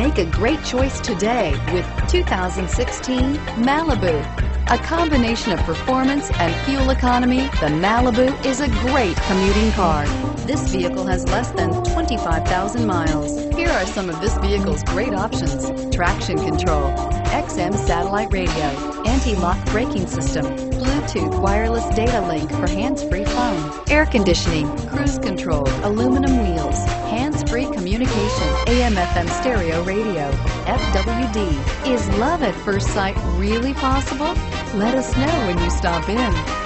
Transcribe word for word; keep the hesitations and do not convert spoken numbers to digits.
Make a great choice today with two thousand sixteen Malibu. A combination of performance and fuel economy, the Malibu is a great commuting car. This vehicle has less than twenty-five thousand miles. Here are some of this vehicle's great options: traction control, X M satellite radio, anti-lock braking system, Bluetooth wireless data link for hands-free phone, air conditioning, cruise control, aluminum wheels, hands-free communication, A M F M stereo radio, F W D. Is love at first sight really possible? Let us know when you stop in.